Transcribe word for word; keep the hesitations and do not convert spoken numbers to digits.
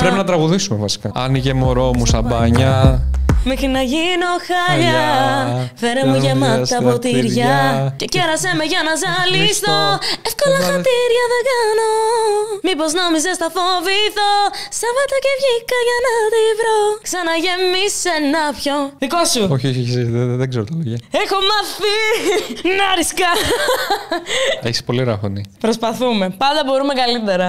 Πρέπει να τραγουδήσουμε βασικά. Άνοιγε μωρό μου σαμπάνια. Μέχρι να γίνω χάλια. Φέρε μου γεμάτα ποτήρια. Και κέρασε με για να ζαλιστώ. Εύκολα χατήρια δεν κάνω. Μήπως νόμιζες θα φοβηθώ. Σάββατο και βγήκα για να τη βρω. Ξαναγεμίσε να πιω. Δικό σου. Όχι, όχι, δεν ξέρω τα λόγια. Έχω μάθει να ρισκά. Έχεις πολύ ράχονη. Προσπαθούμε. Πάντα μπορούμε καλύτερα.